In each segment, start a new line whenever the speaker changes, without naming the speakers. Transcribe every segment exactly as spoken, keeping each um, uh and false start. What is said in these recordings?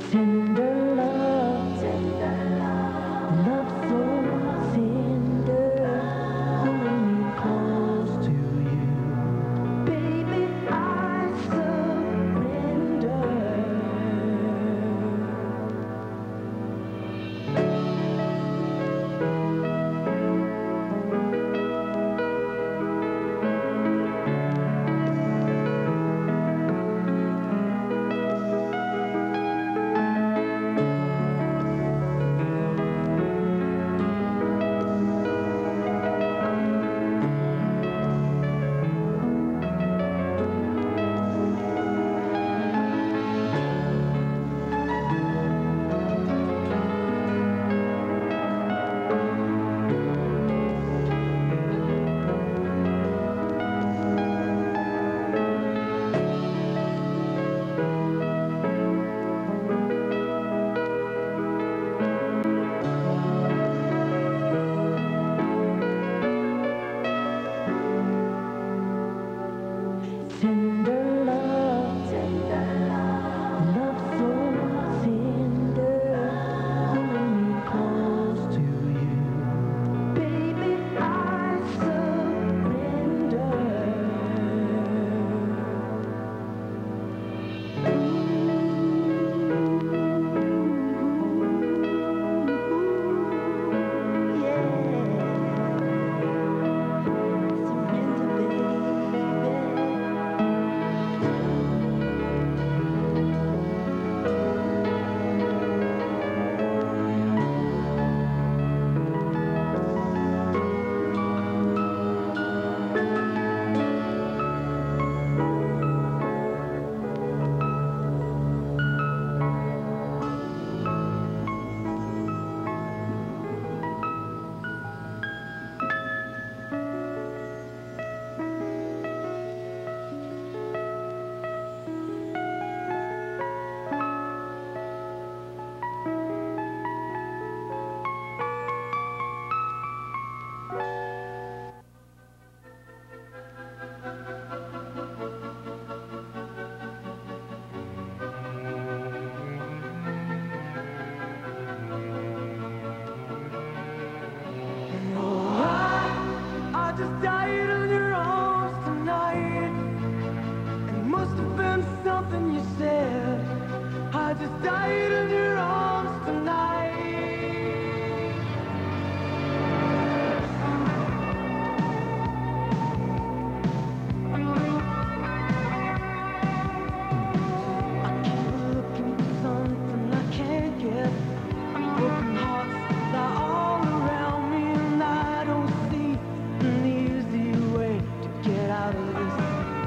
Tender love, tender love, love so tender, holding me close to you. Baby, I surrender. Tender love, tender love, love so tender, holding me close to you. Baby, I surrender. Ooh, yeah. Just died in your arms tonight. It must have been something you said. I just died in your arms tonight. I keep looking for something I can't get. Broken hearts lie all around me, and I don't see an easy way to get out of this.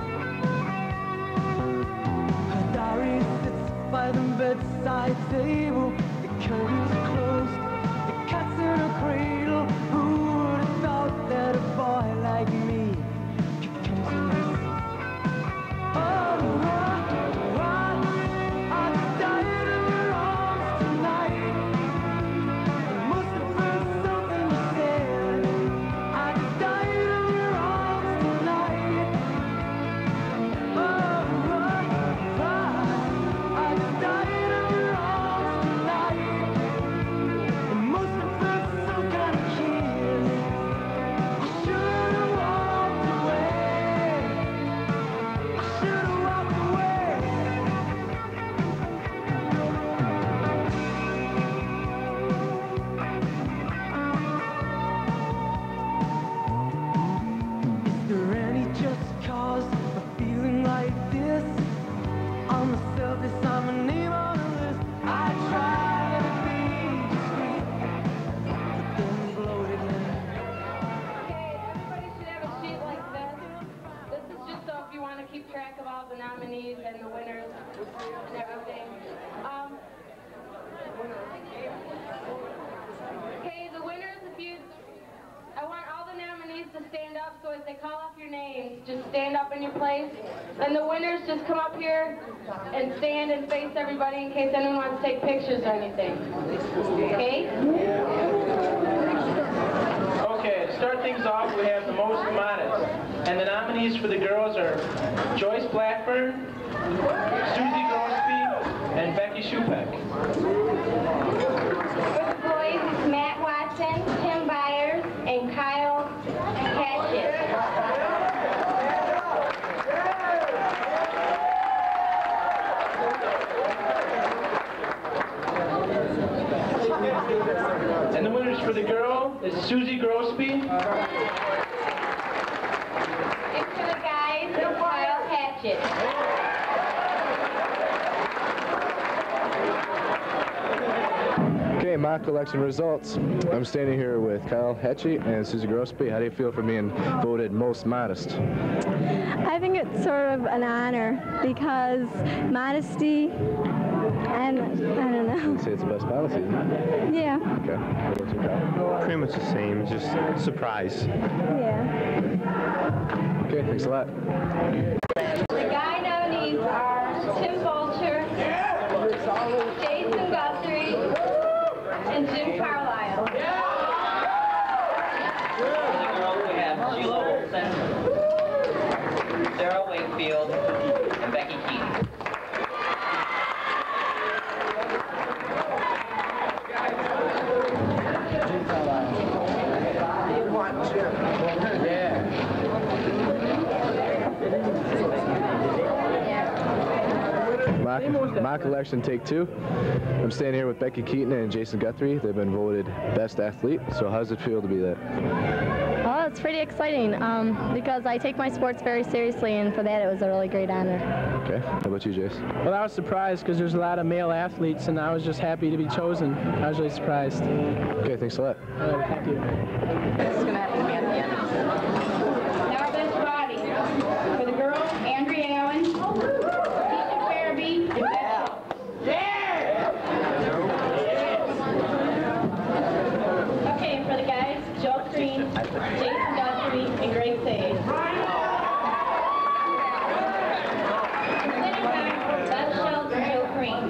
Her diary sits by the bedside table. The curtains are closed, the cat's in a cradle. Who would have thought that a boy like me could come to this? Oh, I, I, I just died in your arms tonight. It must have been something you said. I just died in your arms tonight. Oh, I, I, I just died in your arms tonight. It must have been some kind of kiss. I should have walked away. I should have walked away. Is there any just cause for feeling like this? On the surface, I'm a name on the list. I try to be discreet, but then bloated in.
Okay, everybody should have a sheet like this. This is just so if you want to keep track of all the nominees and the winners and everything. Um, okay, the winners, if you, I want all the nominees to stand up, so as they call off your names, just stand up in your place. And the winners just come up here and stand and face everybody in case anyone wants to take pictures or anything. Okay?
Okay, to start things off, we have the most modest. And the nominees for the girls are Joyce Blackburn, Susie Grosby, and Becky Shupeck.
For the boys, it's Matt Watson, Tim Byers, and Kyle Hatchett.
And the winners for the girl is Susie Grosby.
And for the guys, it's Kyle Hatchett.
Okay, mock election results. I'm standing here with Kyle Hatchett and Susie Grosby. How do you feel for being voted most modest?
I think it's sort of an honor because modesty and I don't know.
I'd say it's the best policy, isn't it?
Yeah.
Okay. What about you, Kyle?
Pretty much the same, just surprise.
Yeah.
Okay, thanks a lot.
The guy nominees are Tim Vulture, Jason Guthrie, and Jim Carlisle.
For the girls, we have Sheila Olsen, Sarah Wakefield, and Becky Keaton.
Mock, mock election take two. I'm standing here with Becky Keaton and Jason Guthrie. They've been voted best athlete. So how does it feel to be that?
Well, it's pretty exciting um, because I take my sports very seriously, and for that it was a really great honor.
Okay. How about you, Jason?
Well, I was surprised because there's a lot of male athletes, and I was just happy to be chosen. I was really surprised.
Okay, thanks a lot.
All right, thank you.
This is going to have to be at the end.
Now this body. For the girls, Andrea Allen, Keisha Farabee, and Beth. Okay, and for the guys, Joe Green, Jason Guthrie, and Greg Sage. Sitting back, Beth Schultz and Joe Green.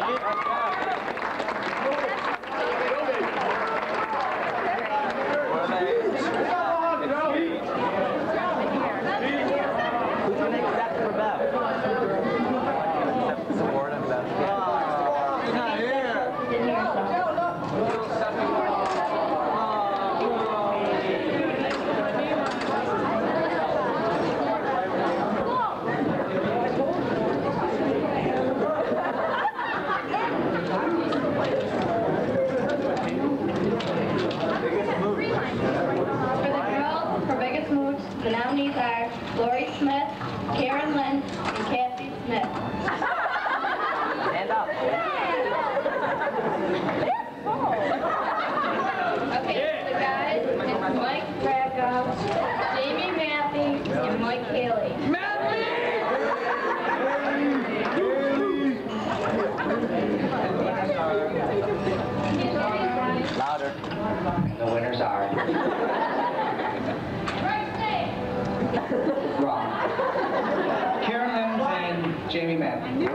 Who's going to accept for Bev? Accept the award of Bev. He's not here.
For the girls, for Biggest Mooch, the nominees are Lori Smith, Karen Lynn, and Kathy Smith.
Stand up.
Okay, for the guys, it's Mike Braga, Jamie Matthews, and Mike Haley.
Louder. The winners are. Wrong. Karen Lynn and Jamie Matthews.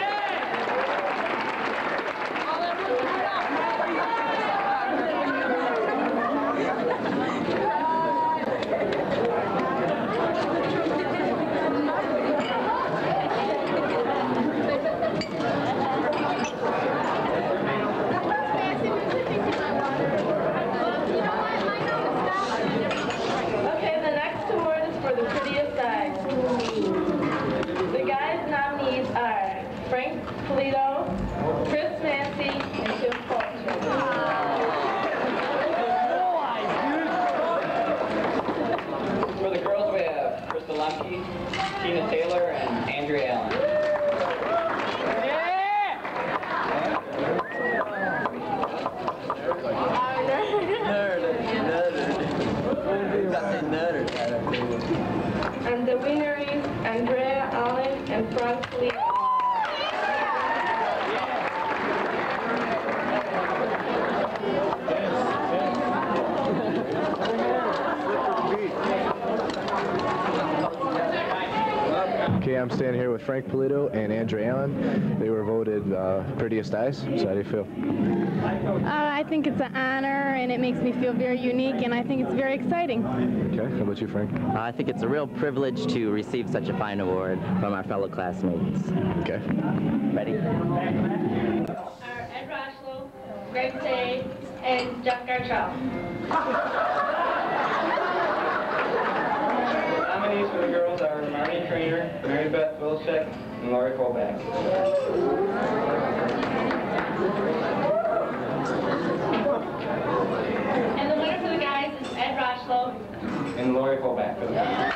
Okay, the next award is for the prettiest side. The guys' nominees are Frank Polito, Chris Nancy, and Jim Fulcher.
For the girls, we have Krista Lemke, Tina Taylor, and Andrea Allen.
And the winner is Andrea Allen and Frank Polito.
I'm standing here with Frank Polito and Andrew Allen. They were voted uh, prettiest eyes. So how do you feel?
Uh, I think it's an honor, and it makes me feel very unique, and I think it's very exciting.
Okay, how about you, Frank?
Uh, I think it's a real privilege to receive such a fine award from our fellow classmates.
Okay.
Ready?
Are Ed Rochlow, Greg Say, and Jeff Gartrell.
Nominees for the girls are Marnie Trainer, Mary Beth Wilczek, and Lori Colback.
And the winner for the guys is Ed Rochlow.
And Lori Colback for the guys.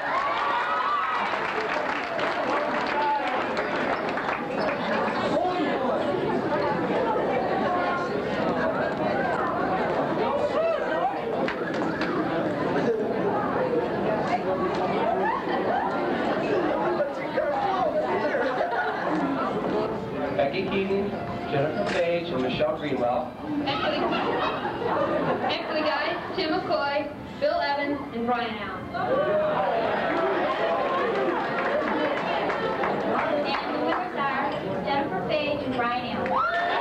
Becky Keaton, Jennifer Page, and Michelle Greenwell.
And for the, and for the guys, Tim McCoy, Bill Evans, and Brian Allen. And the winners are Jennifer Page and Brian Allen.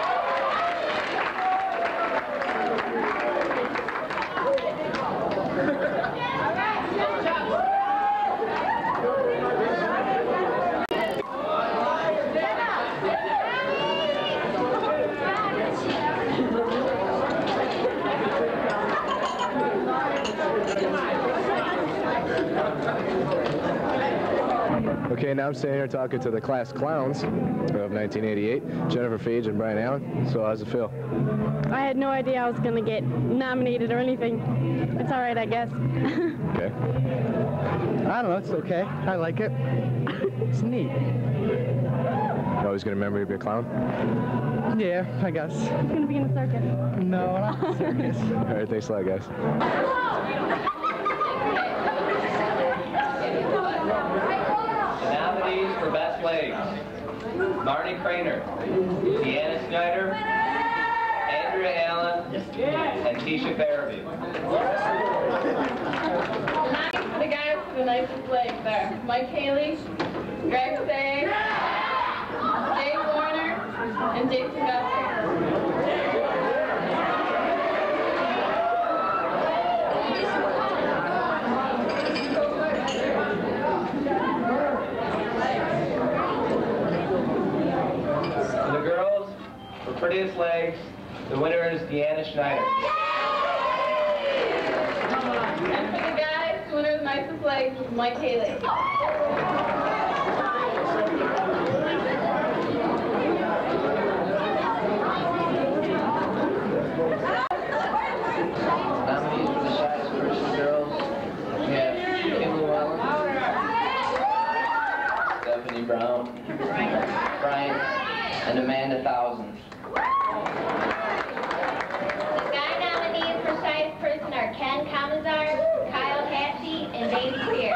Okay, now I'm standing here talking to the class clowns of nineteen eighty-eight, Jennifer Page and Brian Allen. So how's it feel?
I had no idea I was going to get nominated or anything. It's all right, I guess.
Okay.
I don't know, it's okay. I like it. It's neat.
You always gonna remember to be a clown?
Yeah, I guess.
It's going to be in the circus.
No, not the circus.
All right, thanks a lot, guys.
The nominees for Best Legs: Marnie Craner, Deanna Snyder, Andrea Allen, and Tisha Farabee.
The guys with the nicest legs are Mike Haley, Greg Say, Dave Warner, and Jason Guthrie.
For the girls, for prettiest legs, the winner is Deanna Schneider.
And for the guys, the winner of the nicest legs is Mike Haley.
Nominees for the shyest person girls, we have Kim Llewellyn, Stephanie Brown, Brian, and Amanda Thousand.
The guy nominees for shyest person are Ken Kamazar, Kyle Hatchie, and Davey Spear.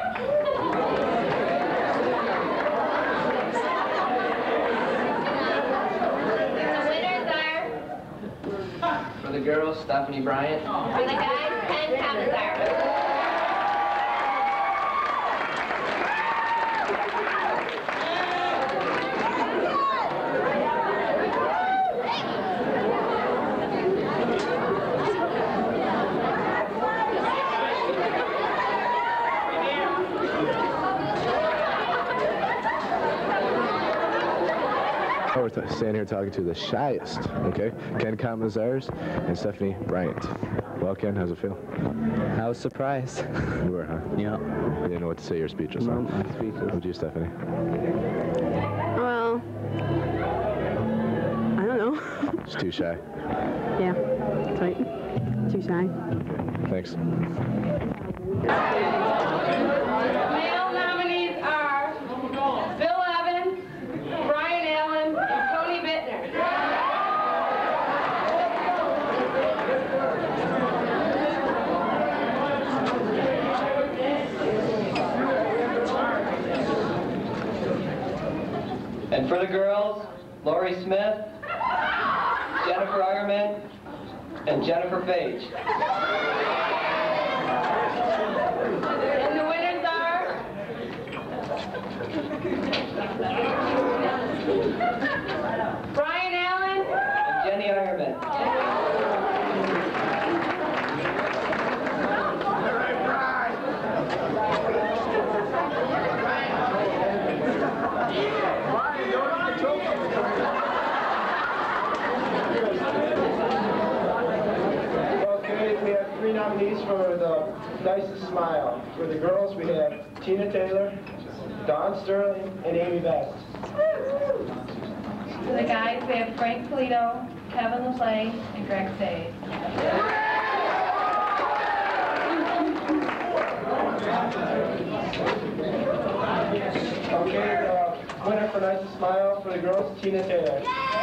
The winners are,
For the girls, Stephanie Bryant,
for the guys, Ken Kamazar.
Oh, we're t- standing here talking to the shyest, okay? Ken Kamazars and Stephanie Bryant. Well, Ken, how's it feel?
I was surprised.
You were, huh?
Yeah.
You didn't know what to say, you're speechless, huh?
No, I'm speechless.
What would you, Stephanie?
Well, I don't know.
Just too shy.
Yeah, that's right. Too shy.
Thanks.
Male nominees are Bill Evans, Brian Allen, and Tony Bittner.
and for the girls, Lori Smith, Jennifer Ironman, and Jennifer Page.
And the winners are Brian Allen.
And Jenny Ironman.
Okay, we have three nominees for the nicest smile. For the girls, we have Tina Taylor, Dawn Sterling, and Amy Best.
For the guys, we have Frank Polito, Kevin LaPlay, and Greg Say.
Okay, the winner for nicest smile for the girls, Tina Taylor.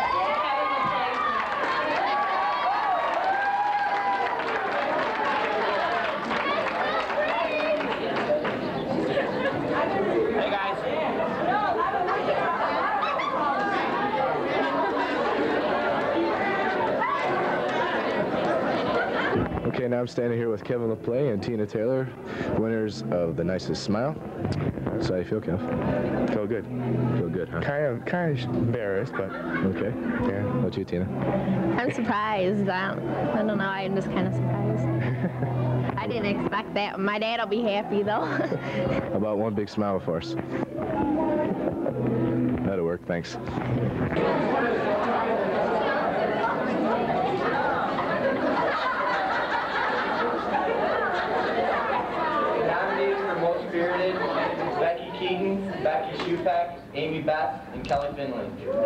Okay, now I'm standing here with Kevin LaPlay and Tina Taylor, winners of the nicest smile. So how you feel, Kev?
Feel good.
Feel good, huh?
Kind of, kind of embarrassed, but
okay.
Yeah.
How about you, Tina?
I'm surprised. I don't, I don't know. I'm just kind of surprised. I didn't expect that. My dad will be happy, though.
How about one big smile for us? That'll work, thanks.
Spirited, Becky Keaton, Becky Shupak, Amy Beth, and Kelly Finley.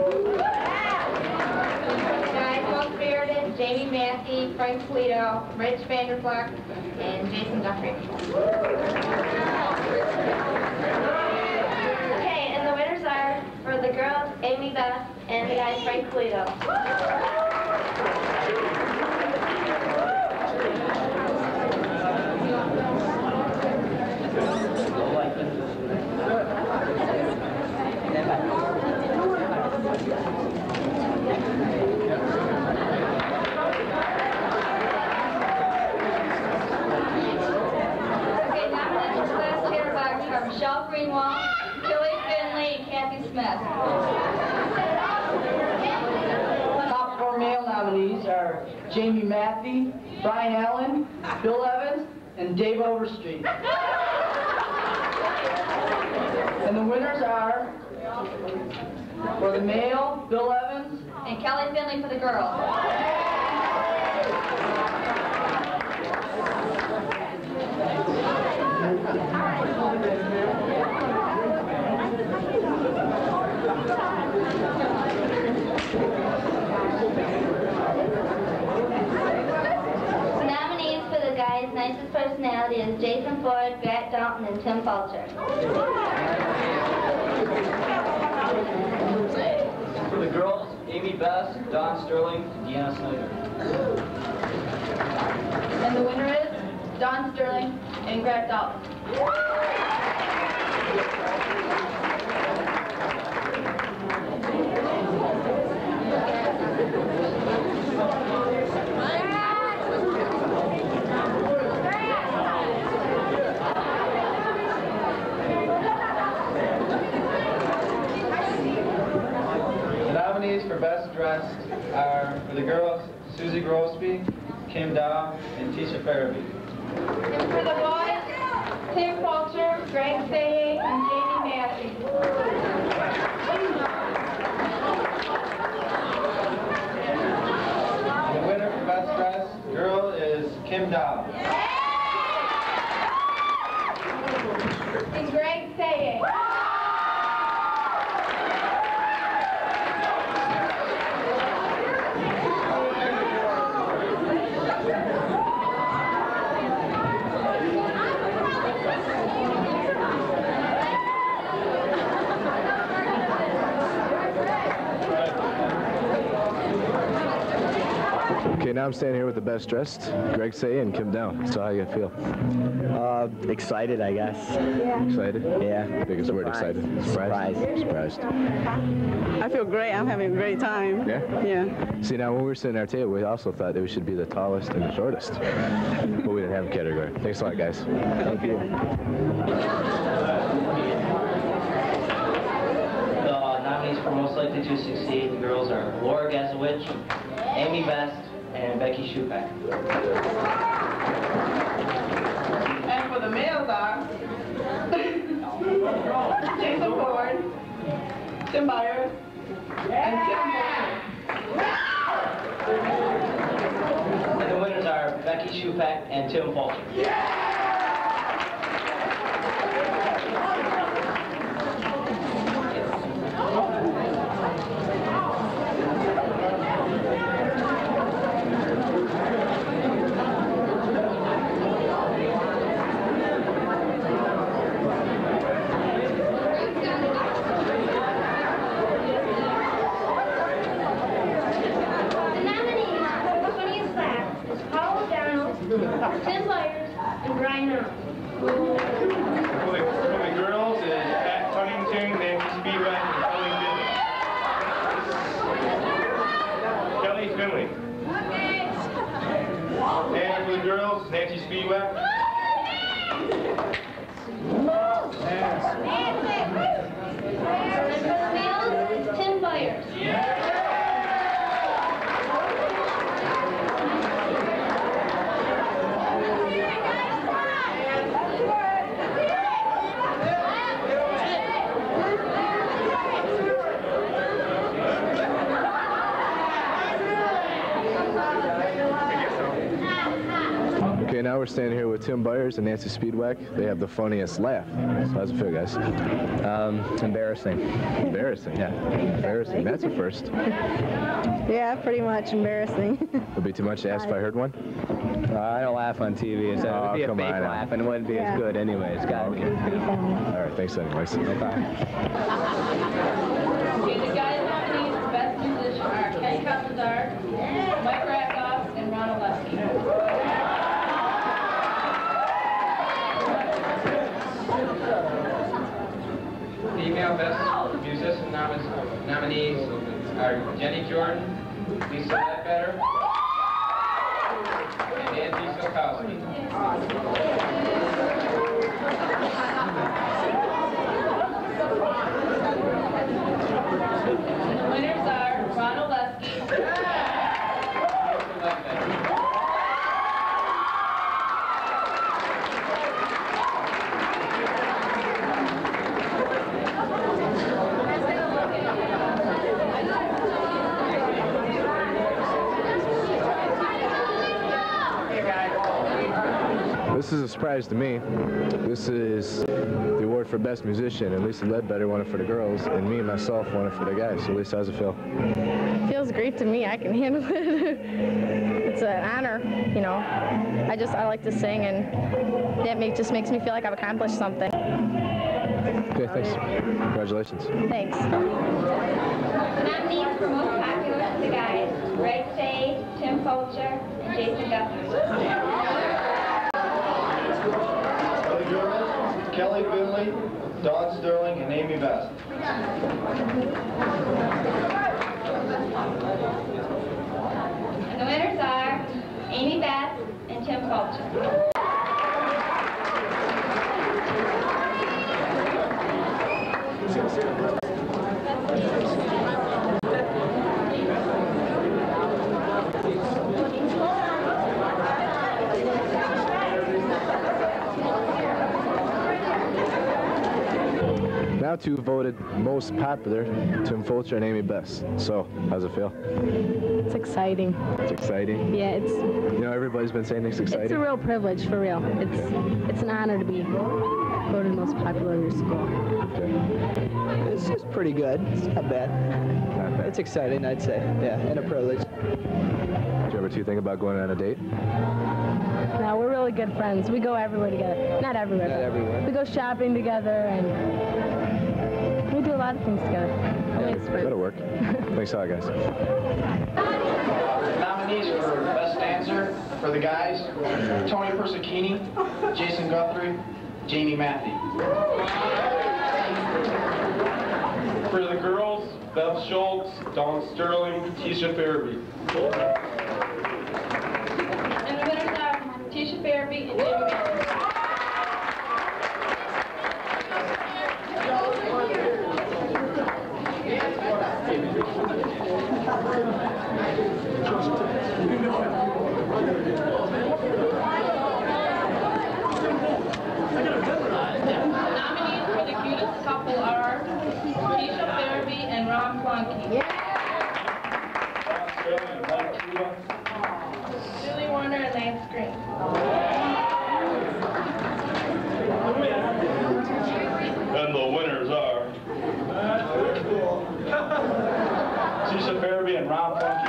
Guys, Most Spirited, Jamie Massey, Frank Polito, Rich Vanderfleck, and Jason Guthrie. Okay, and the winners are, for the girls, Amy Beth, and the guys, Frank Polito. Michelle Greenwald, Billy Finley, and Kathy Smith.
Top four male nominees are Jamie Mathey, Brian Allen, Bill Evans, and Dave Overstreet. And the winners are, for the male, Bill Evans,
and Kelly Finley for the girls. Nominees for the guys' nicest personality is Jason Ford, Grant Dalton, and Tim Fulcher.
For the girls, Amy Best, Dawn Sterling, and Deanna Snyder.
And the winner is Dawn Sterling and Greg Dalton.
The nominees for Best Dressed are, for the girls, Susie Grosby, Kim Dow, and Tisha Farabee.
And for the boys, Tim Fulcher, Greg Say, and Jamie Massey.
The winner for Best Dressed girl is Kim Dow.
And Greg Say.
Okay, now I'm standing here with the best dressed, Greg Say and Kim Down. So how you feel?
Uh, excited, I guess.
Yeah.
Excited?
Yeah.
Biggest word, excited. Surprised? Surprised.
I feel great. I'm having a great time.
Yeah?
Yeah.
See, now when we were sitting at our table, we also thought that we should be the tallest and the shortest. But we didn't have a category. Thanks a lot, guys. Thank you.
for most likely to succeed, the girls are Laura Gazowich, Amy Best, and Becky Shupak.
And for the males are Jason Ford, Tim Byers, and Tim Fulcher.
And the winners are Becky Shupak and Tim Fulcher.
Tim Byers and Brian Allen.
For the, for the girls is Pat Tunnington, Nancy Speedway, and Kelly Finley. Kelly Finley. And for the girls, Nancy Speedway.
And for the males, Tim Byers.
Okay, now we're standing here with Tim Byers and Nancy Speedwack. They have the funniest laugh. So how's it feel, guys?
Um, embarrassing.
Embarrassing? Yeah. Embarrassing. That's a first.
Yeah, pretty much embarrassing.
Would be too much to ask if I heard one?
Uh, I don't laugh on T V. It's, uh,
Oh,
it'd be a
come
fake
on now.
laugh, and it wouldn't be
Yeah.
as good anyway. It's gotta be.
All right, thanks anyways.
Okay, the guys nominees for Best Musician are Ken Kamazar, Mike Rakoff, and Ron Oleski.
Female Best Musician nom- nominees are Jenny Jordan, Lisa Ledbetter, and Angie Silkowski.
And the winners are Ron Oleski,
This is a surprise to me. This is the award for Best Musician, and Lisa Ledbetter won it for the girls, and me and myself won it for the guys. So Lisa, how's it feel?
Feels great to me. I can handle it. It's an honor, you know. I just, I like to sing, and that make, just makes me feel like I've accomplished something.
Okay, thanks. Congratulations.
Thanks.
The nominees for most popular of the guys, Greg Say, Tim Fulcher, and Jason Guthrie.
For the girls, Kelly Finley, Dawn Sterling, and Amy Best.
And the winners are Amy Best and Tim Fulcher.
Now two voted most popular, Tim Fulcher and Amy Best. So, how's it feel?
It's exciting.
It's exciting.
Yeah, it's
You know, everybody's been saying it's exciting.
it's a real privilege, for real. It's it's an honor to be voted most popular in your school.
Okay.
It's just pretty good. It's not bad.
Not bad.
It's exciting, I'd say. Yeah, and a privilege.
Did you ever two think about going on a date?
Now we're really good friends. We go everywhere together. Not everywhere.
Not
but
everywhere.
We go shopping together, and we do a lot of things together.
Yeah,
It's friends.
that'll work. Thanks a lot, guys.
Nominees for Best Dancer for the guys, Tony Persicchini, Jason Guthrie, Jamie Matthew.
For the girls, Beth Schultz, Dawn Sterling, Tisha Farabee.
And the winners are Tisha Farabee and Jamie Matthews. Nominees for the cutest couple are Keisha Farabee and Ron Plunky. Julie Warner and Lance Green.
And the winners are Keisha Farabee and Ron Plunky.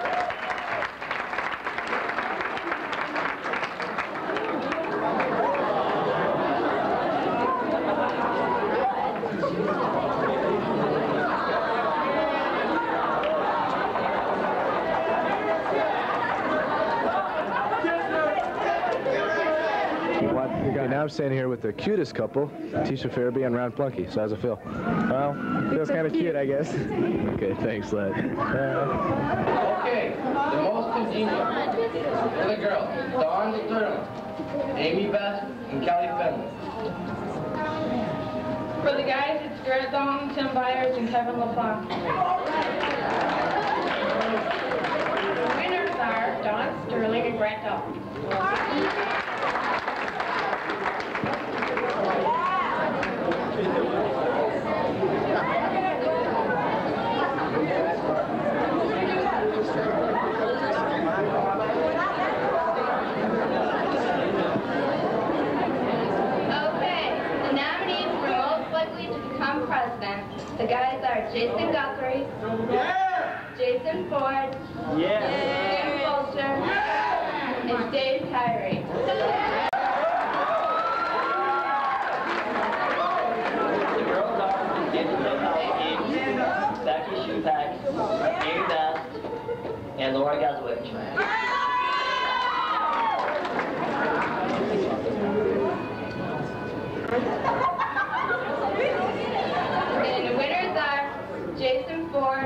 Okay, now I'm standing here with the cutest couple, Tisha Farabee and Ron Plunky. So how's it feel?
Well, feels kind of cute, I guess.
Okay, thanks, lad.
Uh, okay, the most congenial for the girls, Dawn Sterling, Amy Best, and Kelly Finley.
For the guys, it's Garrett Dalton, Tim Byers, and Kevin LaFleur. The winners are Dawn Sterling and Brett Dalton.
The guys are Jason Guthrie, yeah. Jason Ford, yeah. Jim Fulcher, yeah. and Dave Tyree.
The girls are Becky Shupak, Amy Best, and Laura Gazowicz.
Jason Ford.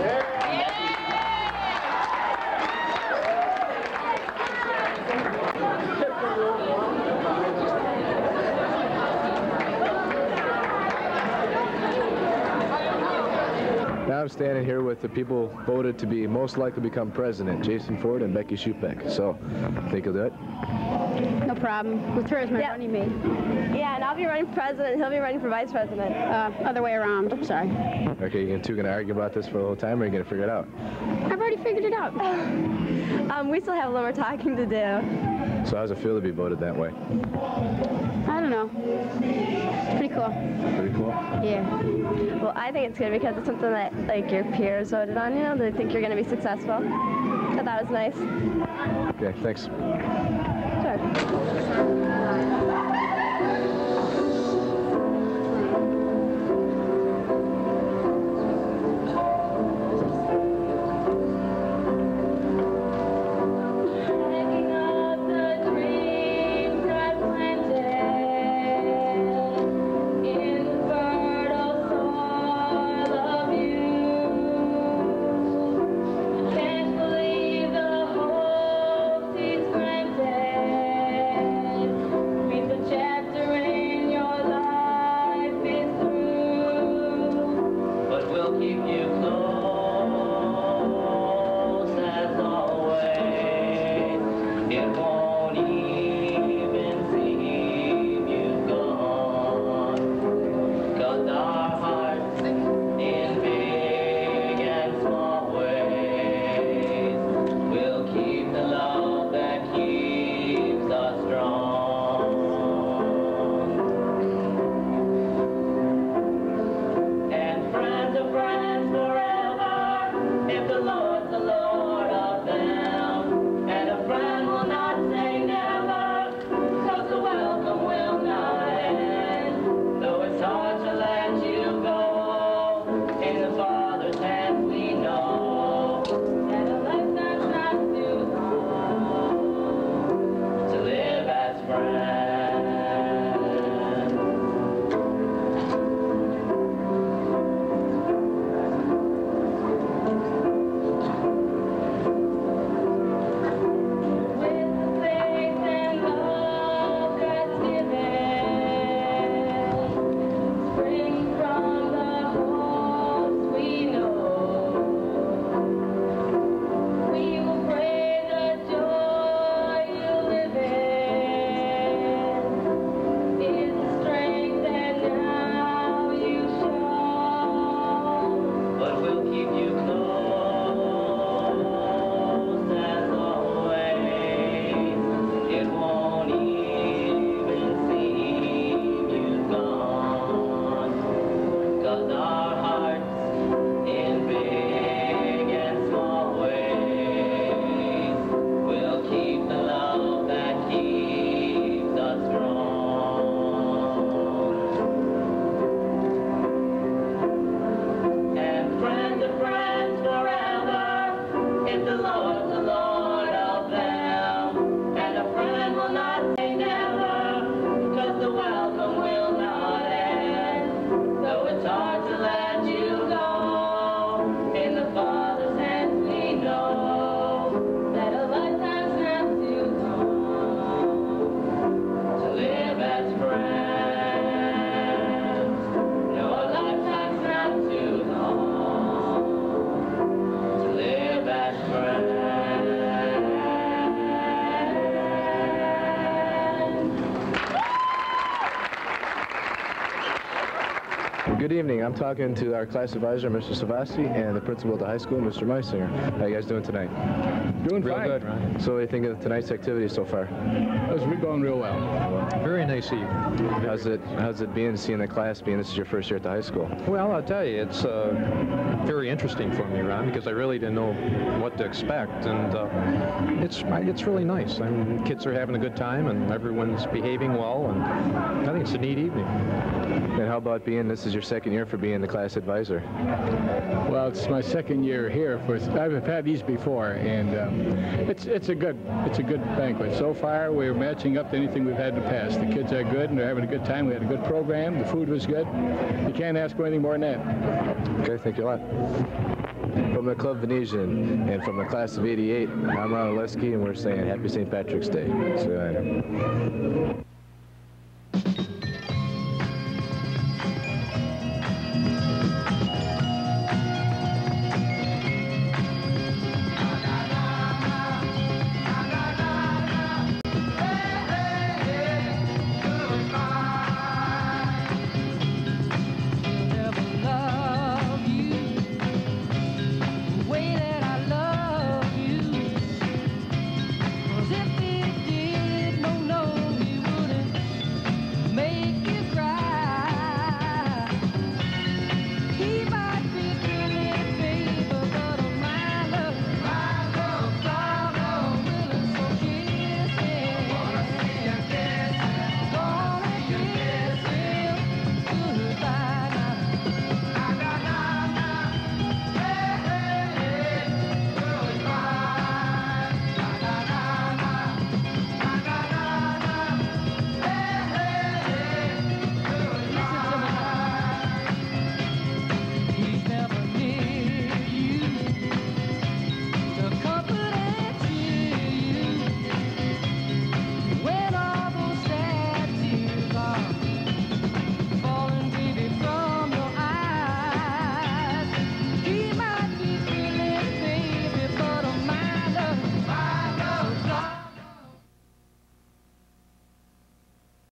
Now I'm standing here with the people voted to be most likely to become president, Jason Ford and Becky Shupak. So, think you'll do it?
No problem. With her as my
yeah.
running mate.
Yeah, and I'll be running for president, he'll be running for vice president.
Uh, other way around. I'm sorry.
Okay, you two gonna argue about this for a little time, or are you gonna figure it out?
I've already figured it out.
um, we still have a little more talking to do.
So how's it feel to be voted that way?
I don't know. Pretty cool.
Pretty cool?
Yeah. Well, I think it's good because it's something that, like, your peers voted on, you know, they think you're going to be successful. I thought it was nice.
Okay, thanks.
Sure.
Change
Good evening. I'm talking to our class advisor, Mister Savasi, and the principal of the high school, Mister Meisinger. How you guys doing tonight?
Doing
real
fine.
good, Ryan. So what do you think of tonight's activity so far?
It's going real well.
Very nice evening.
How's it, how's it being seeing the class, being this is your first year at the high school?
Well, I'll tell you, it's uh, very interesting for me, Ron, because I really didn't know what to expect, and uh, it's it's really nice. I mean, kids are having a good time, and everyone's behaving well, and I think it's a neat evening.
And how about being, this is your second year for being the class advisor?
Well, it's my second year here. For I've had these before, and um, it's it's a good it's a good banquet. So far, we're matching up to anything we've had in the past. The kids are good, and they're having a good time. We had a good program. The food was good. You can't ask for anything more than that.
Okay, thank you a lot. From the Club Venetian and from the class of eighty-eight, I'm Ron Oleski, and we're saying Happy Saint Patrick's Day. See you later.